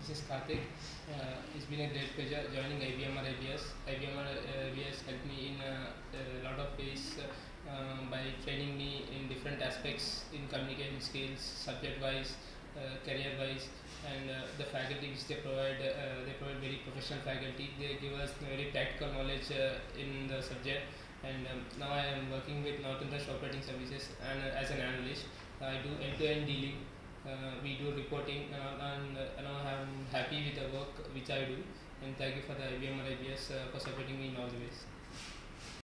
This is Karthik. It's been a great pleasure joining IBMR IBS. IBMR IBS helped me in a lot of ways by training me in different aspects in communication skills, subject-wise, career-wise, and the faculty which they provide very professional faculty. They give us very practical knowledge in the subject. And now I am working with Northern Operating Services and as an analyst. I do end-to-end dealing. We do reporting, and I'm happy with the work which I do. And thank you for the IBMR IBS for supporting me in all the ways.